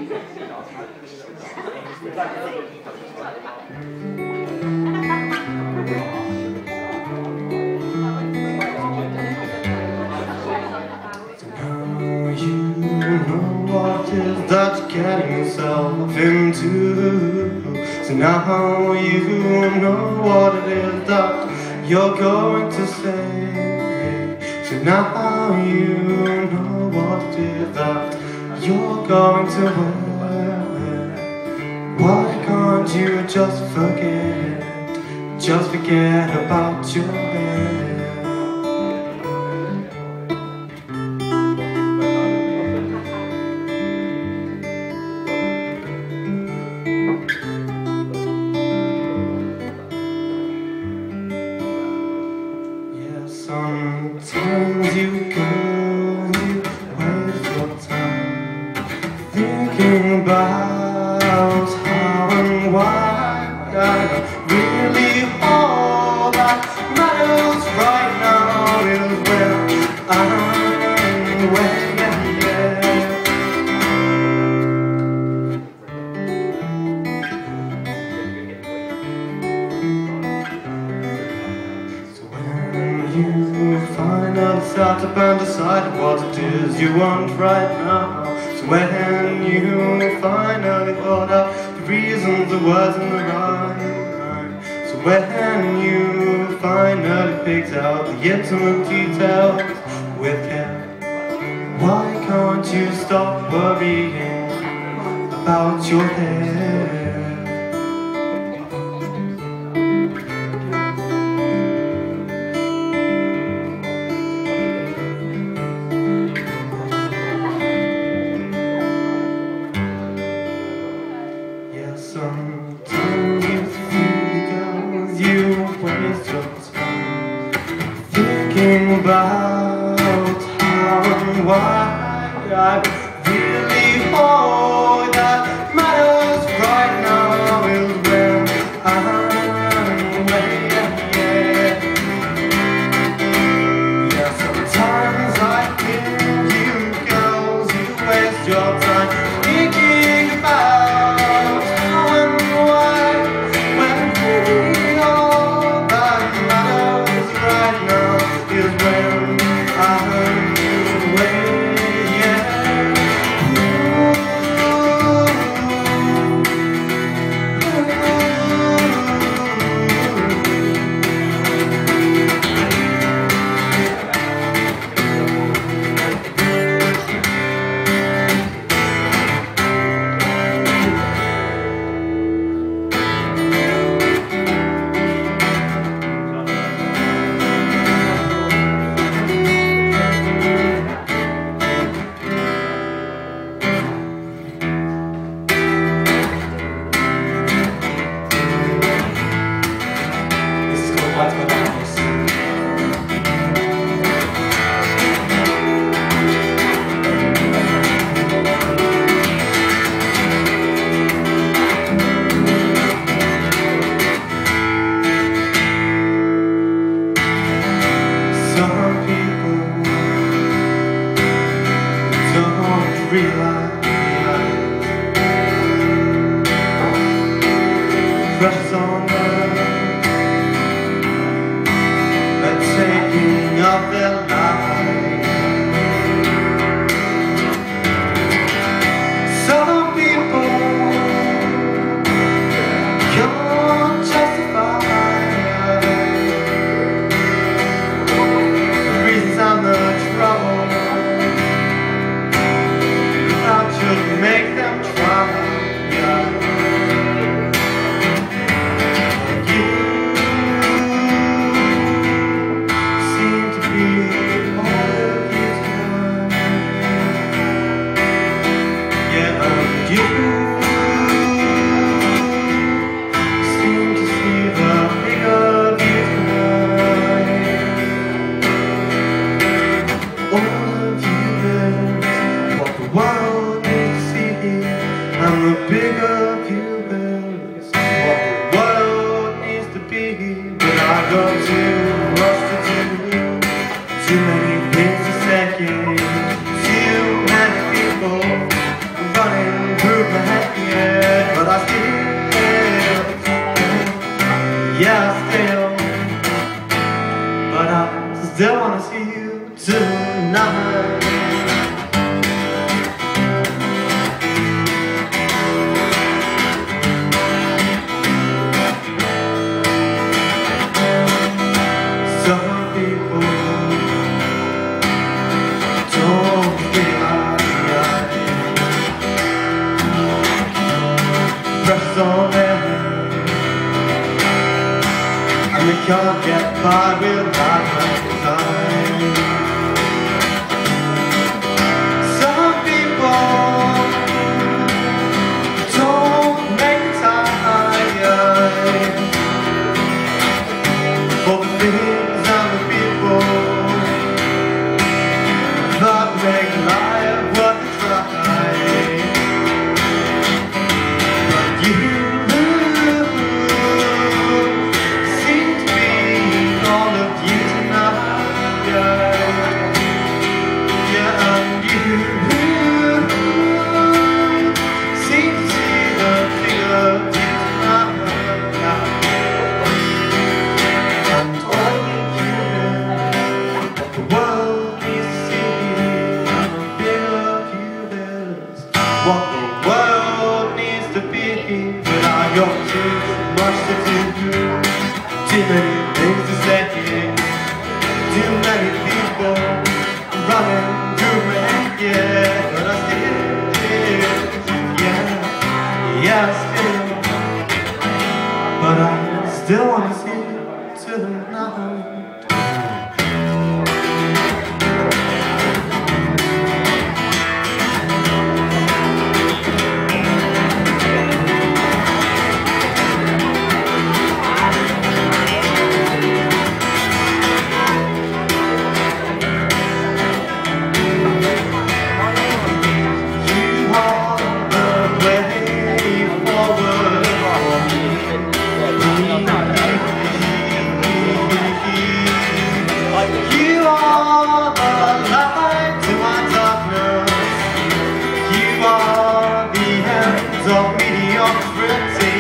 What is that you're getting yourself into? So now you know what it is that you're going to say. So now you know what it is that you're going to wear. Why can't you just forget about your hair? Sometimes you waste your time thinking about how and why. Really all that matters right now is where I'm waiting. You finally start up and decide what it is you want right now. So when you finally thought out the reasons, the words and the rhyme. So when you finally picked out the intimate details with care, why can't you stop worrying about your hair? Sometimes you think, girls, you waste your time thinking about how and why. Really all that matters right now is when I'm waiting. Yeah, sometimes I think you girls, you waste your time thinking about some people don't realize pressure's on them, they're taking up their lives. Some people can't justify the reasons and the trouble without you make them try. And the bigger view is what the world needs to be. But I got too much to do, too many things to say, too many people running through can't get by without my time. Some people don't make time for the things and the people that make life worth a try. But you seem to be all of you tonight. Yeah, and you seem to see the thing of you tonight. And all you what the world needs to see, and the bigger you is what the world needs to be. But I got too much to do, too many things to say, too many people running through my head. Yeah, but I still, but I still wanna see tonight. Of mediocrity.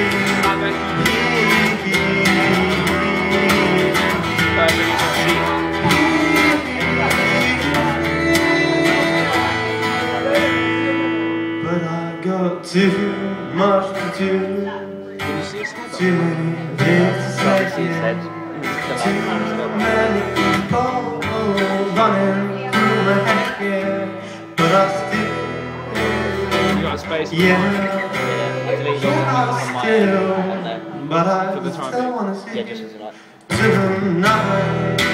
But I got too much to do, too many things to say, too many people running through my head. Yeah, but I still, yeah, but I still wanna see you tonight.